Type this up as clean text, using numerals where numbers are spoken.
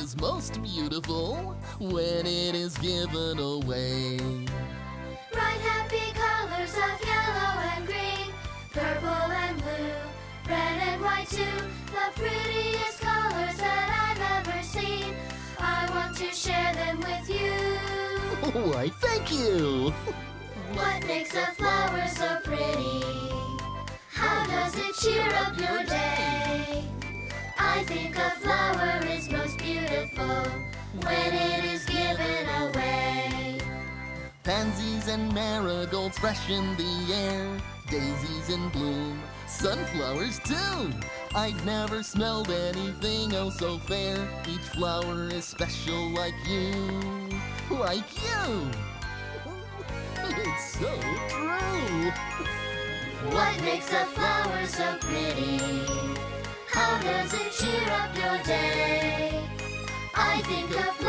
is most beautiful when it is given away. Bright happy colors of yellow and green, purple and blue, red and white too, the prettiest colors that I've ever seen. I want to share them with you. Why, thank you! What makes a flower so pretty? How does it cheer up your day? I think a flower is most beautiful when it is given away. Pansies and marigolds fresh in the air, daisies in bloom, sunflowers too. I've never smelled anything oh so fair. Each flower is special like you, like you. It's so true. What makes a flower so pretty? How does it cheer up your day? I think a flower